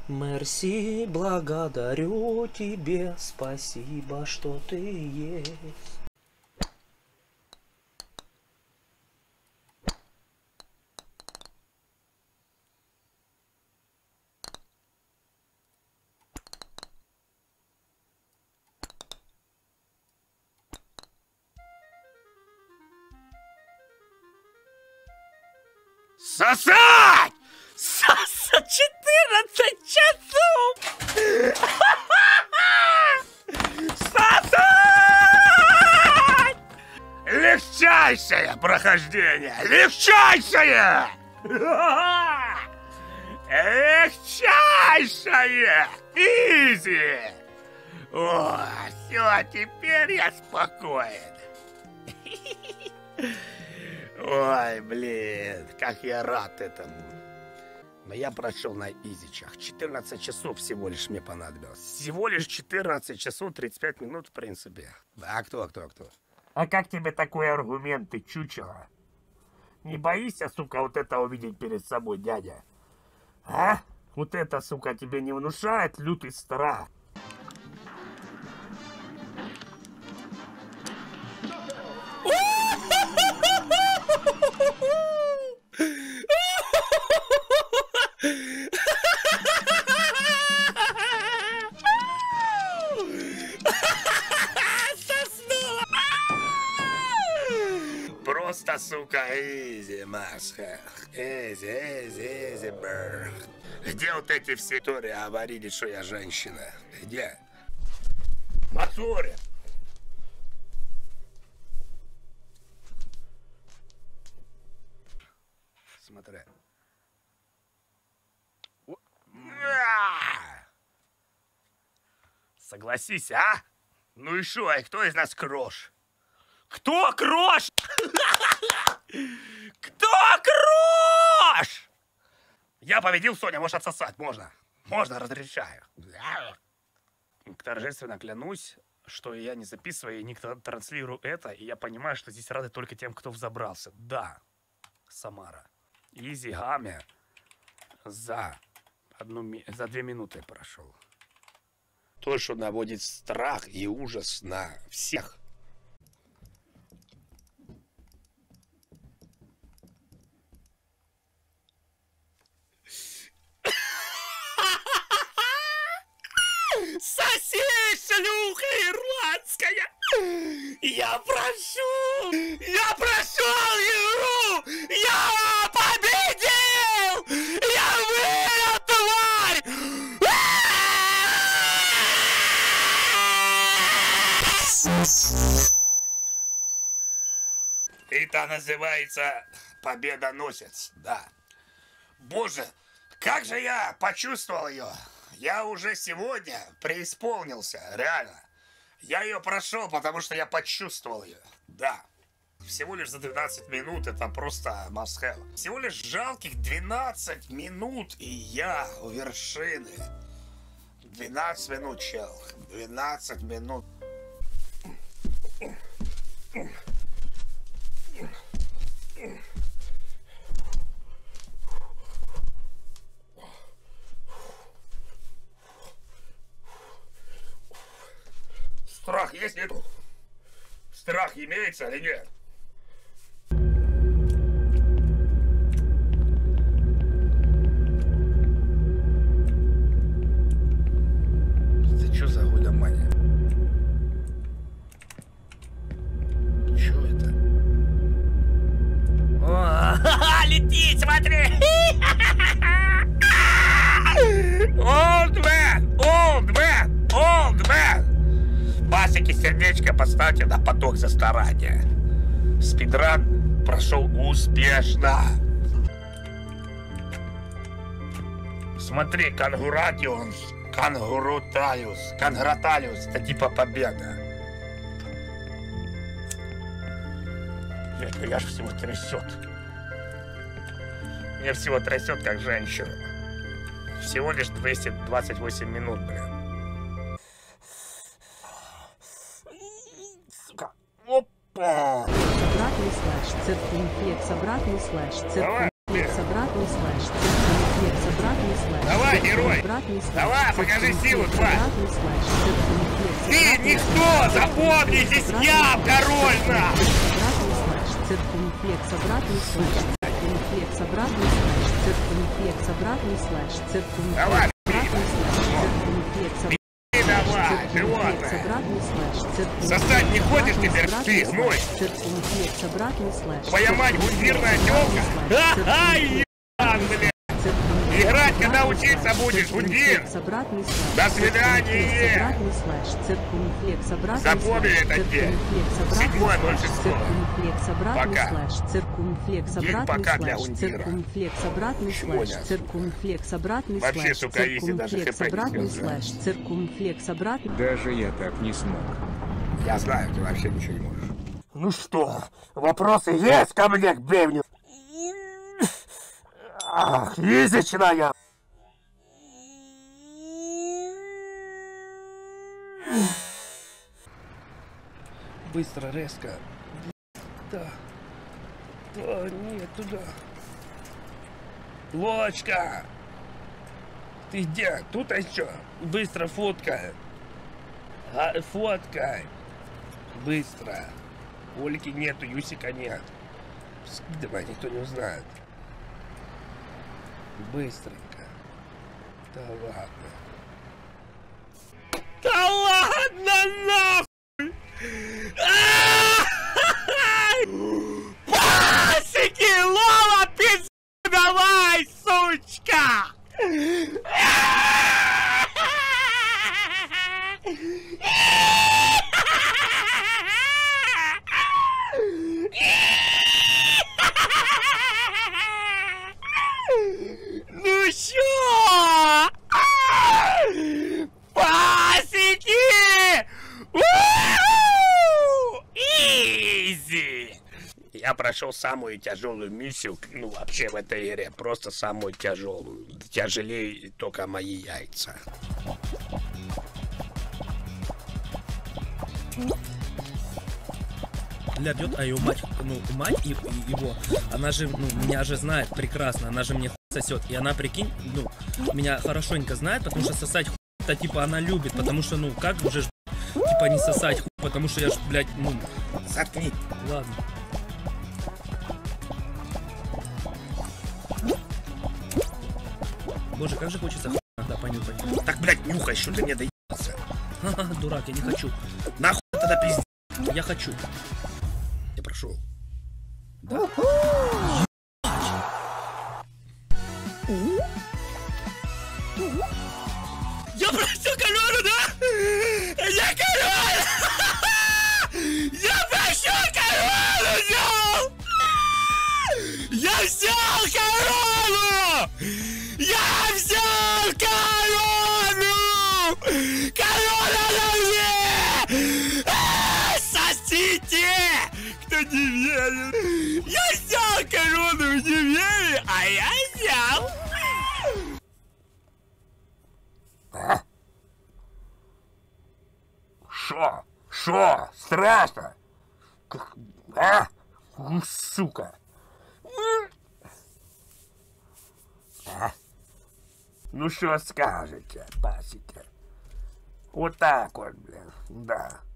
Мерси, благодарю тебе, спасибо, что ты есть. Сосать! Сосать 14 часов! Сосать! Легчайшее прохождение! Легчайшее! Легчайшее! Изи! О, все, теперь я спокоен. Ой, блин, как я рад этому. Но я прошел на изичах. 14 часов всего лишь мне понадобилось. Всего лишь 14 часов 35 минут, в принципе. А кто? А как тебе такой аргумент, ты чучело? Не боишься, сука, вот это увидеть перед собой, дядя? А? Вот это, сука, тебе не внушает лютый страх? Просто, сука, изи, маска. Изи, бр. Где вот эти все истории говорили, что я женщина? Где? Мацури! Смотри. Согласись, а? Ну и шо, и кто из нас крош? Кто крош? Кто крош? Я победил, Соня, можешь отсосать, можно. Можно, разрешаю. Торжественно клянусь, что я не записываю и не транслирую это, и я понимаю, что здесь рады только тем, кто взобрался. Да, Самара. Изи Гаме за 2 минуты прошел. То, что наводит страх и ужас на всех. Соси, шлюха ирландская! Я прошел игру! Я победил! Я выиграл, тварь! Это называется победоносец, да. Боже, как же я почувствовал ее! Я уже сегодня преисполнился, реально. Я ее прошел, потому что я почувствовал ее, да. Всего лишь за 12 минут, это просто must have. Всего лишь жалких 12 минут, и я у вершины. 12 минут, чел, 12 минут. Страх есть, нету? Страх имеется или нет? Это что за гулямания? Что это? О, летит, смотри! Old man! Басики, сердечко поставьте на поток за старание. Спидран прошел успешно. Смотри, конграталиус, это типа победа. Блядь, меня ж всего трясет. Меня всего трясет, как женщину. Всего лишь 228 минут, блин. Обратный слэш циркуль флекс обратный слэш циркуль флекс обратный слэш циркуль флекс обратный Давай, герой! Давай, покажи силу, тварь! Ты никто! Запомни, здесь я, король, на! Циркумфлекс, обратный слэш, циркумфлекс, обратный слэш, циркумфлекс, обратный слэш, циркумфлекс, Давай, обратный слэш, циркумфлекс, давай, животное! обратный слэш, Сосать не ходишь теперь, ты, гной! циркумфлекс, обратный слэш, Твоя мать бунтирная тёлка? Ха-ха, ебан, блядь! Играть, когда учиться будешь, Гундир! До свидания! Запомни это день. 7:06. Пока. День пока для Гундира. Вообще, сука, если даже хп не сделать. Даже я так не смог. Я знаю, ты вообще ничего не можешь. Ну что, вопросы есть ко мне, к бивню? Ах, язычная! Быстро, резко. Да. Да, нет, туда. Лочка! Ты где? Тут еще? Быстро фоткай. Фоткай. Быстро. Ольки нету, Юсика нет. Скидывай, никто не узнает. Быстренько. Да ладно. Да ладно, нахуй! Пасики, Лола, пизду давай, сучка! Ну чё? Пасики! Изи! Я прошел самую тяжелую миссию, ну вообще в этой игре, просто самую тяжелую. Тяжелее только мои яйца. Ля бьет, а ее мать, ну, мать его, она же, ну, меня же знает прекрасно, она же мне хуй сосет, и она, прикинь, ну, меня хорошенько знает, потому что сосать хуй, это, типа, она любит, потому что, ну, как уже, типа, не сосать хуй, потому что я ж, блядь, ну, Заткни. ладно. Боже, как же хочется хуй иногда понюхать. Так, блядь, нюхай, что ты мне доебался. Ха-ха, дурак, я не хочу. Нахуй тогда пиздец. Я хочу. Я прошел. Да. Я просил корону, да? Я король! Я просил корону взял! Я взял корону! Я взял корону! Корона на мне! Сосите! Кто не верит? Я взял корону, вы не верите? А я взял! Шо? Страшно? А? Сука. А? Ну что скажете, пасики? Вот так вот, блин, да.